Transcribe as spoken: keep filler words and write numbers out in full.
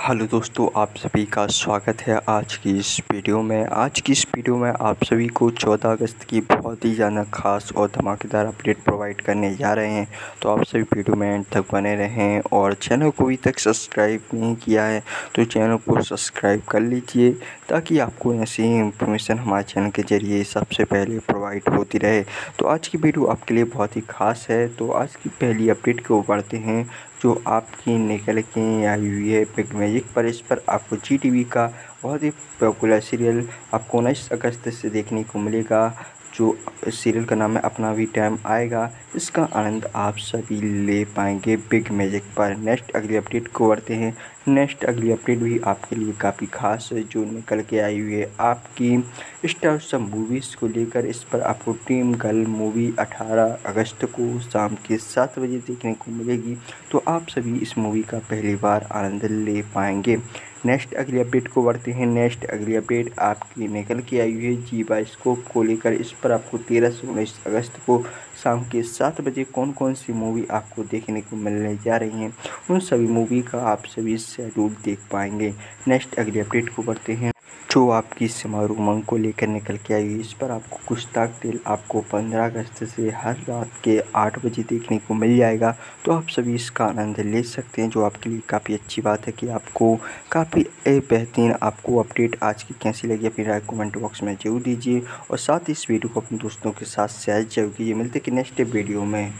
Hello दोस्तों, आप सभी का स्वागत है आज की इस वीडियो में। आज की इस वीडियो में आप सभी को चौदह अगस्त की बहुत ही ज़्यादा खास और धमाकेदार अपडेट प्रोवाइड करने जा रहे हैं। तो आप सभी वीडियो में एंड तक बने रहें और चैनल को अभी तक सब्सक्राइब नहीं किया है तो चैनल को सब्सक्राइब कर लीजिए ताकि आपको ऐसी इंफॉर्मेशन हमारे चैनल के ज़रिए सबसे पहले प्रोवाइड होती रहे। तो आज की वीडियो आपके लिए बहुत ही खास है। तो आज की पहली अपडेट को बढ़ते हैं जो आपकी निकल के आई हुई है बिग मैजिक पर। इस पर आपको जी टी वी का बहुत ही पॉपुलर सीरियल आपको उन्नीस अगस्त से देखने को मिलेगा। जो सीरियल का नाम है अपना भी टाइम आएगा, इसका आनंद आप सभी ले पाएंगे बिग मैजिक पर। नेक्स्ट अगली अपडेट को बढ़ते हैं। नेक्स्ट अगली अपडेट भी आपके लिए काफ़ी खास है जो निकल के आई हुई है आपकी स्टार सब मूवीज़ को लेकर। इस पर आपको ड्रीम गर्ल मूवी अठारह अगस्त को शाम के सात बजे देखने को मिलेगी। तो आप सभी इस मूवी का पहली बार आनंद ले पाएंगे। नेक्स्ट अगली अपडेट को बढ़ते हैं। नेक्स्ट अगली अपडेट आपकी निकल के आई हुई है जी बायोस्कोप को लेकर। इस पर आपको तेरह से उन्नीस अगस्त को शाम के सात बजे कौन कौन सी मूवी आपको देखने को मिलने जा रही हैं, उन सभी मूवी का आप सभी शेड्यूल देख पाएंगे। नेक्स्ट अगली अपडेट को बढ़ते हैं जो आपकी सिमारू उमंग को लेकर निकल के आई है। इस पर आपको गुस्ताख टेल आपको पंद्रह अगस्त से हर रात के आठ बजे देखने को मिल जाएगा। तो आप सभी इसका आनंद ले सकते हैं, जो आपके लिए काफ़ी अच्छी बात है कि आपको काफ़ी बेहतरीन आपको अपडेट आज की कैसी लगी अपनी राय कमेंट बॉक्स में जरूर दीजिए और साथ ही इस वीडियो को अपने दोस्तों के साथ शेयर जरूर कीजिए। मिलते कि नेक्स्ट वीडियो में।